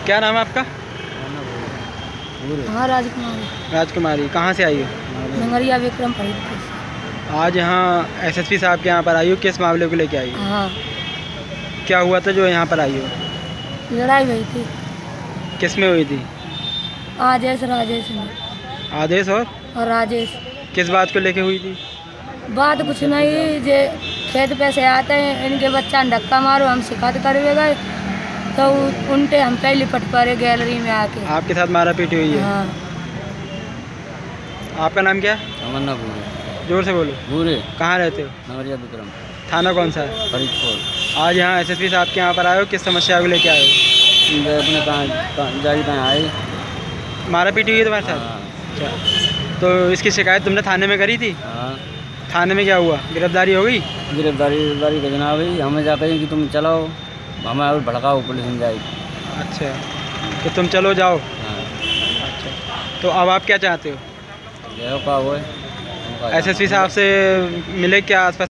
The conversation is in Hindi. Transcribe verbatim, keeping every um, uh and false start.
क्या नाम है आपका? हाँ, राजकुमारी। राजकुमारी, कहाँ से आई हो? नंगरिया विक्रम फरीदपुर। आज यहाँ एसएसपी साहब के यहाँ पर आई हो, किस मामले को लेके आई हो? हाँ, क्या हुआ था जो यहाँ पर आई हो? लड़ाई हुई थी किस में हुई थी? आदेश राजेश में। आदेश और और राजेश, किस बात को लेके हुई थी? बात कुछ नहीं, जे खेत पे से आते हैं, इनके बच्चा ने धक्का मारो, हम शिकायत करवे गए तो उनटे हम पे लिपट पड़े गैलरी में आके। आपके साथ मारा पीटी हुई है? हाँ। आपका नाम क्या है? तमन्ना भूरे। जोर से बोलो। भूरे। कहाँ रहते हो? नगरिया विक्रम। थाना कौन सा है? फरीदपुर। आज यहाँ एसएसपी साहब के यहाँ पर आए हो, किस समस्या को लेके आए हो? अपने कहाँ जारी कहाँ आए? मारा पीटी हुई है तुम्हारे साथ? हाँ। अच्छा, तो इसकी शिकायत तुमने थाने में करी थी? हाँ। थाने में क्या हुआ? गिरफ्तारी हो गई? गिरफ्तारी गिरफ्तारी का जनाब भाई, हमें जा कहें कि तुम चलाओ, हमें और भड़काओ, पुलिस में जाएगी। अच्छा, तो तुम चलो जाओ। हाँ। अच्छा, तो अब आप क्या चाहते हो? ये का वो है एसएसपी साहब से मिले क्या आसपास?